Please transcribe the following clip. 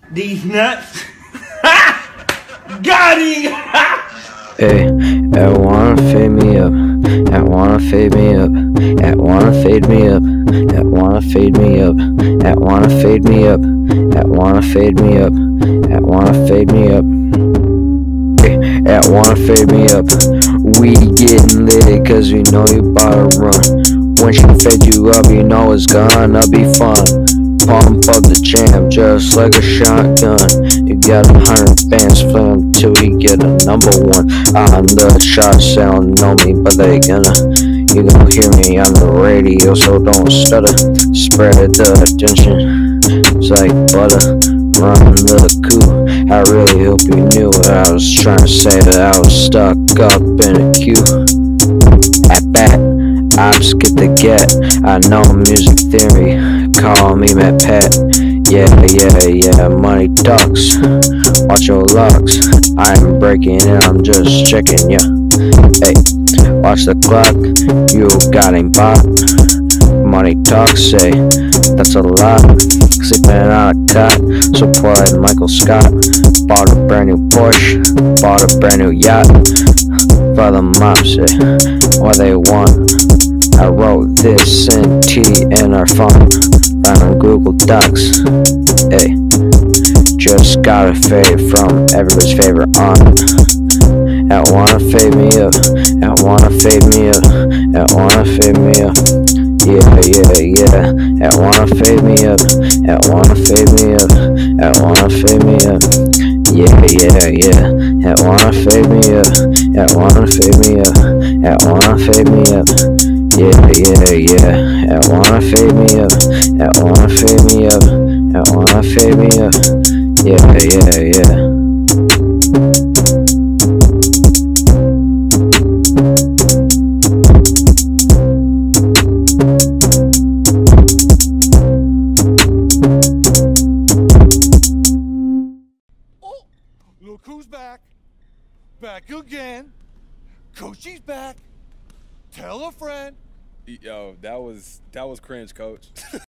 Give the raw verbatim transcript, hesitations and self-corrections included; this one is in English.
These nuts. Got him! Hey, that wanna fade me up, that wanna fade me up, that wanna fade me up, that wanna fade me up, that wanna fade me up, that wanna fade me up, that wanna fade me up, hey, that wanna fade me up. We getting lit cause we know you bout to run. When she fade you up, you know it's gonna be fun. Pump up the jam just like a shotgun. You got a hundred bands, flam till we get a number one. On the shots, they don't know me, but they gonna. You gon' hear me on the radio, so don't stutter. Spread the attention, it's like butter. Run the coup. I really hope you knew what I was trying to say, that I was stuck up in a queue. At that, I just get the get. I know music theory, call me Matt Pat. Yeah, yeah, yeah, money talks. Watch your locks. I'm breaking it, I'm just checking, yeah. Hey, watch the clock. You got him pop. Money talks, say that's a lot. Sleeping on a cot, so poor like Michael Scott. Bought a brand new Porsche, bought a brand new yacht. For the moms, say what they want. I wrote this in T in our phone, on Google Docs. Hey, just got a fade from everybody's favorite aunt. That wanna fade me up, that wanna fade me up, that wanna fade me up. Yeah, yeah, yeah, that wanna fade me up, that wanna fade me up, that wanna fade me up. Yeah, yeah, yeah, that wanna fade me up, that wanna fade me up, that wanna fade me up. Yeah, yeah, yeah, that wanna fade me up, that wanna fade me up, that wanna fade me up. Yeah, yeah, yeah. Oh, look who's back. Back again. Coachy's back. Tell a friend. Yo, that was that was cringe, coach.